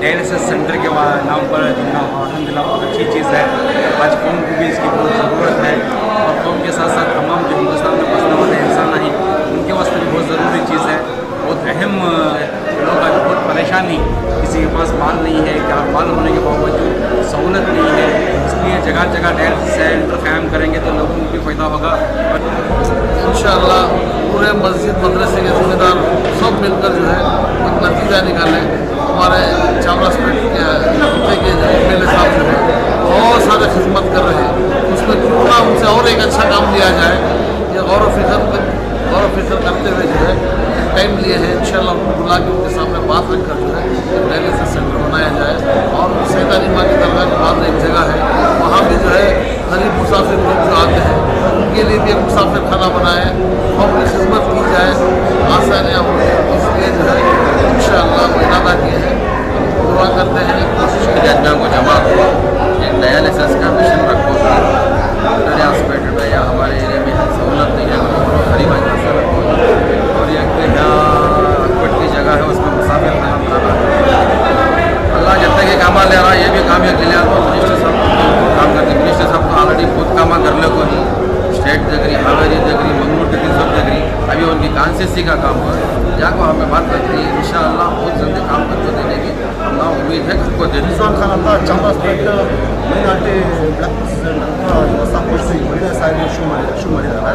Dialysis centre के नाम पर अल्हम्दुलिल्लाह बहुत अच्छी चीज़ है। आज कौम को भी इसकी बहुत ज़रूरत है और कौम के साथ साथ तमाम जो हिंदुस्तान में बसने वाले इंसान हैं उनके वास्ते भी बहुत ज़रूरी चीज़ है। बहुत अहम लोग आज बहुत परेशानी, किसी के पास माल नहीं है, क्या माल होने के बावजूद सहूलत नहीं है, इसलिए जगह जगह डायलिसिस सेंटर क़ायम करेंगे तो लोगों को भी फ़ायदा होगा। इंशाअल्लाह पूरे मस्जिद मदरसे के ज़िम्मेदार सब मिलकर जो है एक नतीजा निकालें। हमारे chamrajpet के एमएलए साहब जो है बहुत सारे खिदमत कर रहे हैं, उसमें क्यों ना उनसे और एक अच्छा काम लिया जाए। ये गौर फिक्र करते हुए जो है टाइम लिए हैं। इंशाअल्लाह उनको बुला के उनके सामने बात रखकर जो है एक डायलिसिस सेंटर बनाया जाए। और सैदानी माँ की दरगाह के बाद एक जगह है, वहाँ भी जो है गरीब मुसाफिर लोग जो आते हैं उनके लिए भी एक मुसाफिर खाना बनाए और उनकी खिदमत की जाए, आसानियाँ हों। इसलिए जो है इंशाअल्लाह वो इरादा किए हैं, दुआ करते हैं। कोशिश को जमा करो, एक डायलिसिस का मिशन रखो हॉस्पिटल में या हमारे एरिया में सहूलत नहीं है गरीब से रखो। और एक हॉस्पिटल की जगह है उसमें मुसाफिर खाना बनाना अल्लाह जब तक ये काम ले रहा है। ये भी काम है क्लियर तो मिनिस्टर साहब काम करते, मिनिस्टर साहब तो ऑलरेडी खुद काम कर लो को नहीं, स्टेट जगरी हावेरी जगरी मंगलूर जगरी सब जगरी अभी उनकी कॉन्स्टिट्यूंसी का काम हुआ जाको हमें बात करती है। इंशाअल्लाह बहुत जल्दी काम करके देने की हम उम्मीद है खुद को देने। खान ಅಂತ chamrajpet ಮೈನಾರಿಟಿ ಬ್ಲಾಕ್ ಪ್ರೆಸಿಡೆಂಟ್ ಅಂತ ಹೊಸ ಪೋಸ್ಟ್ ಮಹಿಳಾ ಸಾಹೇಬ್ ಇಶ್ಯೂ ಮಾಡಿದ್ದಾರೆ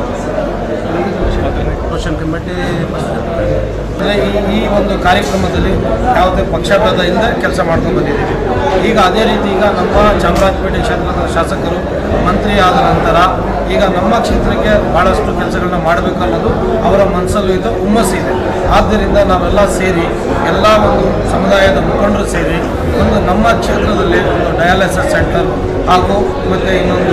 ಕ್ವಶನ್ ಕಮಿಟಿ ಈ ಒಂದು ಕಾರ್ಯಕ್ರಮದಲ್ಲಿ ಯಾವುದೇ ಪಕ್ಷಭೇದ ಇಲ್ಲದೆ ಕೆಲಸ ಮಾಡ್ಕೊಂಡು ಬಂದಿದ್ದೀವಿ। ಈಗ ಅದೇ ರೀತಿ ಈಗ ನಮ್ಮ chamrajpet ಕ್ಷೇತ್ರದ ಶಾಸಕರು ಮಂತ್ರಿ ಆದ ನಂತರ ಈಗ ನಮ್ಮ ಕ್ಷೇತ್ರಕ್ಕೆ ಭಾಳಷ್ಟು ಕೆಲಸಗಳನ್ನ ಮಾಡಬೇಕು ಅನ್ನೋದು ಅವರ ಮನಸ್ಸಲ್ಲೂ ಇದೆ, ಹುಮ್ಮಸ್ಸಿದೆ। ಆದ್ದರಿಂದ ನಾವೆಲ್ಲ ಸೇರಿ ಎಲ್ಲ ಒಂದು ಸಮುದಾಯದ ಮುಖಂಡರು ಸೇರಿ ಒಂದು ನಮ್ಮ ಕ್ಷೇತ್ರದಲ್ಲಿ ಒಂದು ಡಯಾಲಿಸಿಸ್ ಸೆಂಟರ್ ಹಾಗೂ ಮತ್ತು ಇನ್ನೊಂದು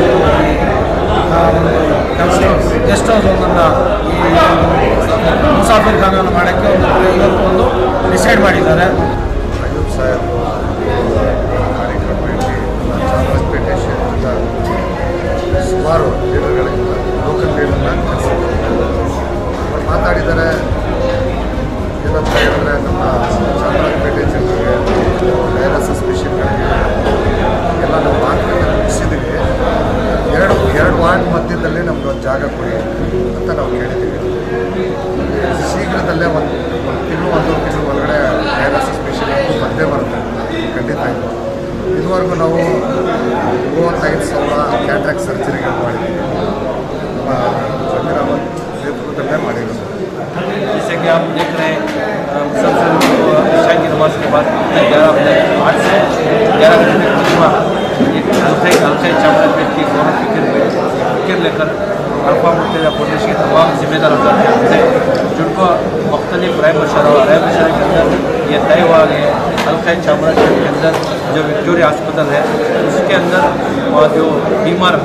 ಗೆಸ್ಟ್ ಹೌಸ್ ಒಂದನ್ನು ಈ ಮುಸಾಫಿರ್ ಖಾನನ್ನು ಮಾಡೋಕ್ಕೆ ಇವತ್ತು ಡಿಸೈಡ್ ಮಾಡಿದ್ದಾರೆ। AYUB ಸಾಹೇಬ್ ಕಾರ್ಯಕ್ರಮದಲ್ಲಿ chamrajpet ಕ್ಷೇತ್ರದ ಸುಮಾರು ಲೀಡರ್ಗಳಿಂದ ಲೋಕಲ್ ಲೀಡರ್ನ ಮಾತಾಡಿದ್ದಾರೆ। ಏನಂತ ಹೇಳಿದ್ರೆ ನಮ್ಮ chamrajpet ಜನರಿಗೆ ಡಯಾಲಿಸಿಸ್ ಮಿಷನ್ಗಳಿಗೆ ಎಲ್ಲ ನಾವು ಮಾತುಕತೆ ಮುಗಿಸಿದ್ದೀವಿ। ಎರಡು ವಾರ್ಡ್ ಮಧ್ಯದಲ್ಲಿ ನಮ್ಗೆ ಒಂದು ಜಾಗ ಕೊಡಿ ಅಂತ ನಾವು ಕೇಳಿದ್ದೀವಿ। ಶೀಘ್ರದಲ್ಲೇ ಒಂದು ತಿಂಗಳು ಒಂದೂವರೆ ತಿಂಗಳು ಒಳಗಡೆ ಡಯಾಲಿಸಿಸ್ ಮಿಷನ್ ಬಂದೇ ಬರುತ್ತೆ ಖಂಡಿತ ಇದು। ಇದುವರೆಗೂ ನಾವು 35,000 ಕ್ಯಾಟ್ರಾಕ್ಟ್ ಸರ್ಜರಿಗಳು ಮಾಡಿದ್ದೀವಿ, ನಮ್ಮ ಜಮೀರ್ ಅಹಮದ್ ನೇತೃತ್ವದಲ್ಲೇ ಮಾಡಿರೋದು। जैसे कि आप देख रहे हैं मुसलसल ईशा की नमाज के बाद 11 बजे 8 से 11 बजे तक मजमा एक chamrajpet की गौर फिक्र लेकर ARAFA मुतहदा फाउंडेशन के तमाम जिम्मेदार अफराद हैं जिनको मुख्तलिफ राय मशवरा के अंदर ये तय हुआ है chamrajpet के अंदर जो विक्टोरिया अस्पताल है उसके अंदर जो बीमार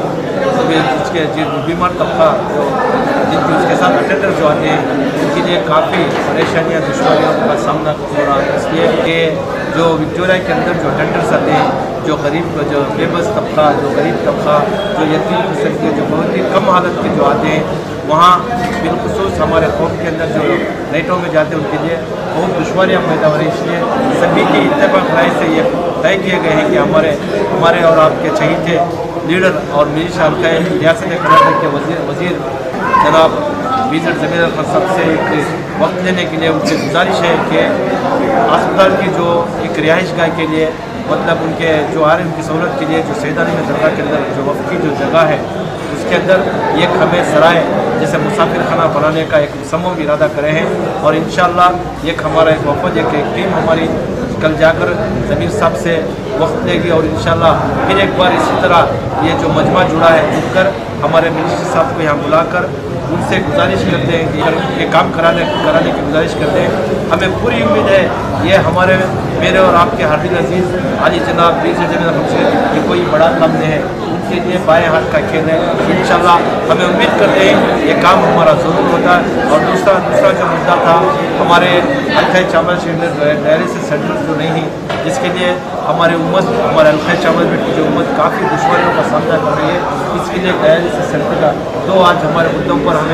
तबका जो जिनकी उसके साथ अटेंडर जो आते हैं उनके लिए काफ़ी परेशानियाँ दुश्वारियों का सामना हो रहा है। इसलिए कि जो विक्टोरिया के अंदर जो अटेंडर्स आते हैं जो गरीब जो बेबस तबका जो गरीब तबका जो यतीम किस्म के जो बहुत ही कम हालत के जो आते हैं वहाँ बिलखुसूस हमारे कौम के अंदर जो नाइटों में जाते हैं उनके लिए बहुत दुश्वारियाँ पैदा हो रही है। इसलिए सभी की इत्तेफाक राय से ये तय किए गए हैं कि हमारे और आपके चहीते लीडर और मिनिस्टर हल्का रियासत कर्नाटक के वजीर जनाब मीज़र ज़मीर खान साहब से एक वक्त देने के लिए उनसे गुजारिश है कि अस्पताल की जो एक रिहाइश गाह के लिए मतलब उनके जो आ रहे उनकी सहूलत के लिए जो सैदानी में दरगाह के अंदर जो वक्त की जो जगह है उसके अंदर एक हमें सराय जैसे मुसाफिर खाना बनाने का एक मुसम्मम इरादा करे हैं। और इंशाअल्लाह एक हमारा एक वफद एक टीम हमारी कल जाकर ज़मीर साहब से वक्त लेगी और इंशाअल्लाह फिर एक बार इसी तरह ये जो मजमा जुड़ा है जुड़कर हमारे मिनिस्टर साहब को यहाँ बुलाकर उनसे गुजारिश करते हैं कि ये काम कराने की गुजारिश करते हैं। हमें पूरी उम्मीद है ये हमारे मेरे और आपके हार्दिक अजीज़ आली जनाब मीज़र ज़मीर खान से ये कोई बड़ा काम नहीं है, उनके लिए बाएं हाथ का खेल है। इंशाअल्लाह हमें उम्मीद करते हैं ये काम हमारा ज़रूर होता है। और दूसरा जो मुद्दा था हमारे chamrajpet डायलिसिस सेंटर जो नहीं है जिसके लिए हमारे chamrajpet की जो उम्मत काफ़ी दुश्वारियों का सामना कर रही है, इसके लिए डायलिसिस सेंटर का 2 आज हमारे मुद्दों पर हमें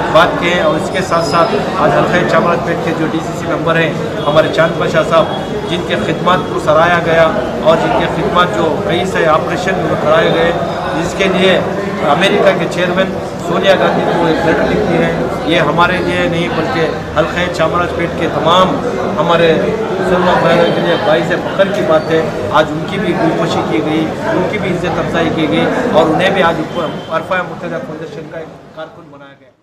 बात किए हैं। और इसके साथ साथ आज हल्का chamrajpet के जो DCC मेंबर हैं हमारे चांद पाशा साहब, जिनके खिदमत को सराहा गया और जिनके खिदमत जो कई से ऑपरेशन कराए गए, जिसके लिए अमेरिका के चेयरमैन सोनिया गांधी को एक लेटर लिखती है, ये हमारे लिए नहीं बल्कि हल्का chamrajpet के तमाम हमारे मुसलमान भाइयों के लिए बाइस फ़ख्र की बात है। आज उनकी भी गुलकोशी की गई, उनकी भी इज्जत अफजाई की गई और उन्हें भी आज ARAFA मुतहदा फाउंडेशन का एक कारकुन बनाया गया।